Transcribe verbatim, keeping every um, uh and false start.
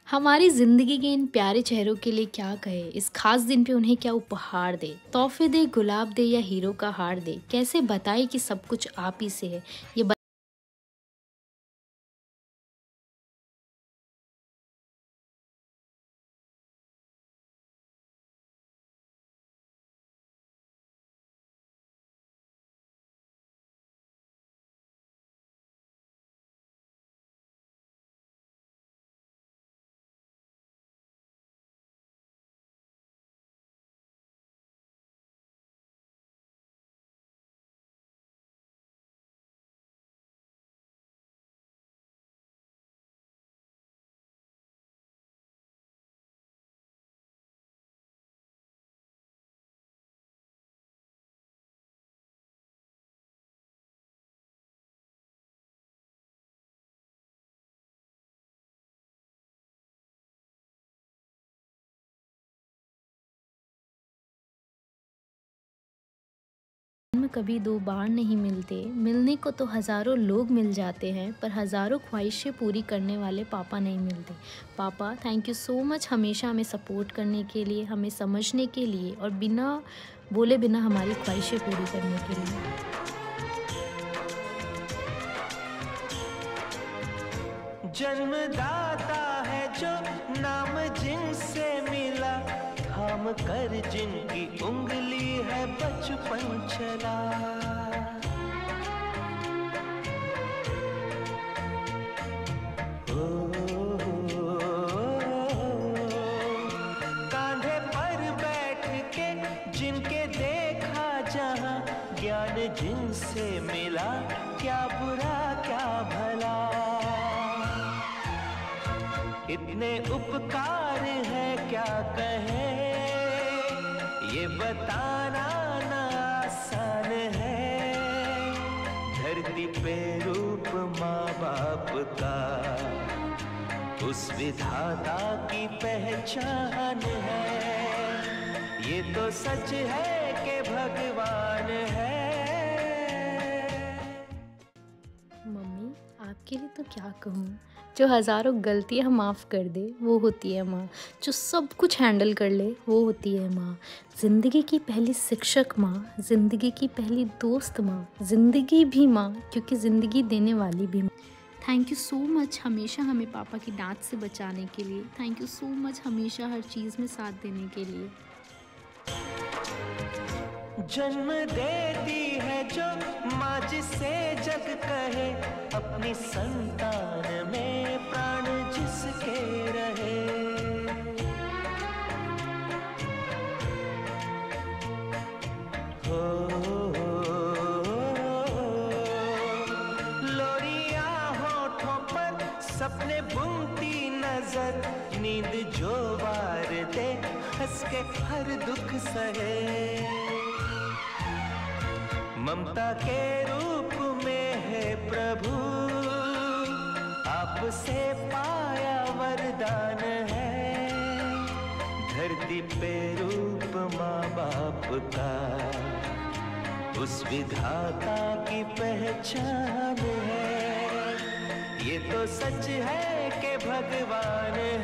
हमारी ज़िंदगी के इन प्यारे चेहरों के लिए क्या कहे, इस खास दिन पे उन्हें क्या उपहार दे, तोहफे दे, गुलाब दे या हीरो का हार दे, कैसे बताए कि सब कुछ आप ही से है। ये में कभी दो बार नहीं मिलते, मिलने को तो हज़ारों लोग मिल जाते हैं, पर हज़ारों ख्वाहिशें पूरी करने वाले पापा नहीं मिलते। पापा, थैंक यू सो मच हमेशा हमें सपोर्ट करने के लिए, हमें समझने के लिए और बिना बोले बिना हमारी ख्वाहिशें पूरी करने के लिए। जन्मदाता है जो नाम जिनसे मिला, थाम कर जिनकी उंगली है बचपन चला। ओ, कांधे पर बैठ के जिनके देखा जहां, ज्ञान जिनसे मिला, क्या बुरा क्या भला। इतने उपकार है क्या कहे, ये बताना ना आसान है। धरती पे रूप माँ बाप का उस विधाता की पहचान है। ये तो सच है कि भगवान है। मम्मी, आपके लिए तो क्या कहूँ, जो हज़ारों गलतियाँ माफ़ कर दे वो होती है माँ, जो सब कुछ हैंडल कर ले वो होती है माँ। ज़िंदगी की पहली शिक्षक माँ, ज़िंदगी की पहली दोस्त माँ, ज़िंदगी भी माँ क्योंकि ज़िंदगी देने वाली भी माँ। थैंक यू सो मच हमेशा हमें पापा की डांट से बचाने के लिए। थैंक यू सो मच हमेशा हर चीज़ में साथ देने के लिए। जन्म देती है जो माँ जिसे जग कहे, अपनी संतान में प्राण जिसके रहे। हो, लोरियां होठों पर सपने बुनती नजर, नींद जो वार दे हंस के हर दुख सहे। ममता के रूप में है प्रभु, आपसे पाया वरदान है। धरती पे रूप माँ बाप का उस विधाता की पहचान है। ये तो सच है कि भगवान